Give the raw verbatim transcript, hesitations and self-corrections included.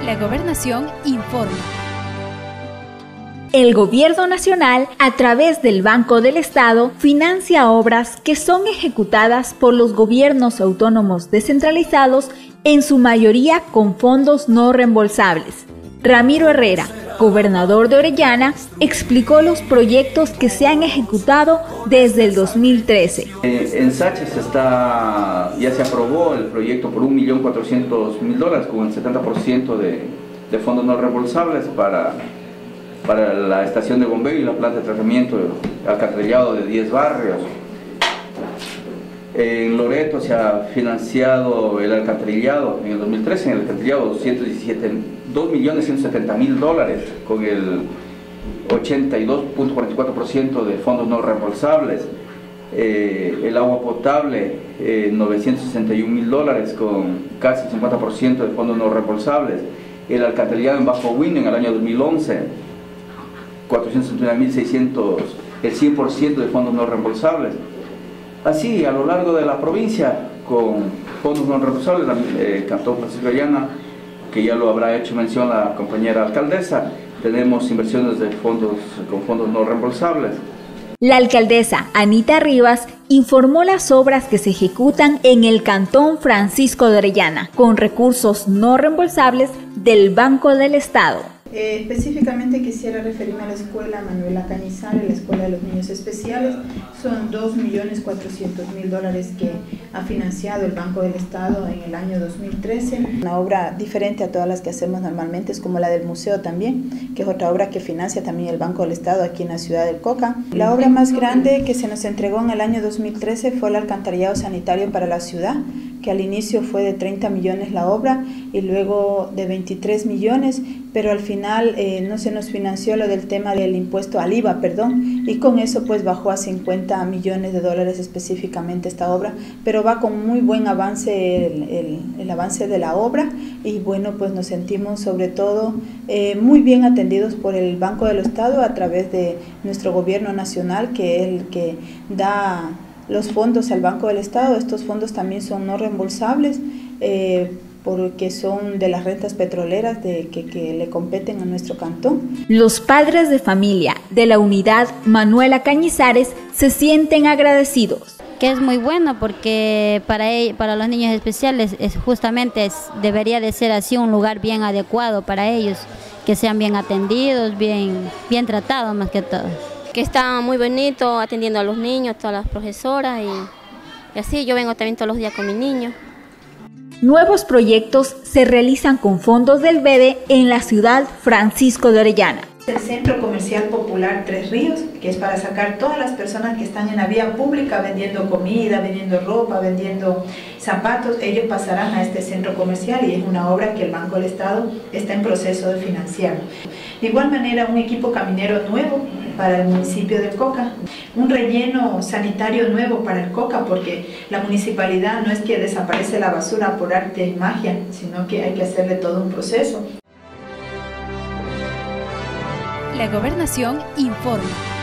La Gobernación informa. El Gobierno Nacional, a través del Banco del Estado, financia obras que son ejecutadas por los gobiernos autónomos descentralizados, en su mayoría con fondos no reembolsables. Ramiro Herrera, gobernador de Orellana, explicó los proyectos que se han ejecutado desde el dos mil trece. Eh, en Sánchez está, ya se aprobó el proyecto por un millón cuatrocientos mil dólares con el setenta por ciento de, de fondos no reembolsables para, para la estación de bombeo y la planta de tratamiento alcantarillado de diez barrios. En Loreto se ha financiado el alcantarillado en el dos mil trece, en el alcantarillado dos millones ciento setenta mil dólares con el ochenta y dos punto cuarenta y cuatro por ciento de fondos no reembolsables. Eh, el agua potable, eh, novecientos sesenta y un mil dólares con casi el cincuenta por ciento de fondos no reembolsables. El alcantarillado en Bajo Huino en el año dos mil once, cuatrocientos setenta y nueve mil seiscientos, el cien por ciento de fondos no reembolsables. Así, a lo largo de la provincia, con fondos no reembolsables, el eh, Cantón Francisco de Orellana, que ya lo habrá hecho mención la compañera alcaldesa, tenemos inversiones de fondos con fondos no reembolsables. La alcaldesa Anita Rivas informó las obras que se ejecutan en el Cantón Francisco de Orellana, con recursos no reembolsables del Banco del Estado. Eh, específicamente quisiera referirme a la escuela Manuela Cañizares, la escuela de los niños especiales. Son dos millones cuatrocientos mil dólares que ha financiado el Banco del Estado en el año dos mil trece. Una obra diferente a todas las que hacemos normalmente, es como la del museo también, que es otra obra que financia también el Banco del Estado aquí en la ciudad del Coca. La obra más grande que se nos entregó en el año dos mil trece fue el alcantarillado sanitario para la ciudad, que al inicio fue de treinta millones la obra y luego de veintitrés millones, pero al final eh, no se nos financió lo del tema del impuesto al I V A, perdón, y con eso pues bajó a cincuenta millones de dólares específicamente esta obra, pero va con muy buen avance el, el, el avance de la obra y bueno, pues nos sentimos sobre todo eh, muy bien atendidos por el Banco del Estado a través de nuestro gobierno nacional, que es el que da los fondos al Banco del Estado. Estos fondos también son no reembolsables eh, porque son de las rentas petroleras de, que, que le competen a nuestro cantón. Los padres de familia de la unidad Manuela Cañizares se sienten agradecidos. Que es muy bueno porque para, ellos, para los niños especiales es justamente es, debería de ser así un lugar bien adecuado para ellos, que sean bien atendidos, bien, bien tratados más que todo. Que está muy bonito atendiendo a los niños, todas las profesoras y, y así yo vengo también todos los días con mi niño. Nuevos proyectos se realizan con fondos del B E D E en la ciudad Francisco de Orellana. El Centro Comercial Popular Tres Ríos, que es para sacar todas las personas que están en la vía pública vendiendo comida, vendiendo ropa, vendiendo zapatos, ellos pasarán a este centro comercial y es una obra que el Banco del Estado está en proceso de financiar. De igual manera, un equipo caminero nuevo para el municipio de Coca, un relleno sanitario nuevo para el Coca, porque la municipalidad no es que desaparece la basura por arte y magia, sino que hay que hacerle todo un proceso. La Gobernación informa.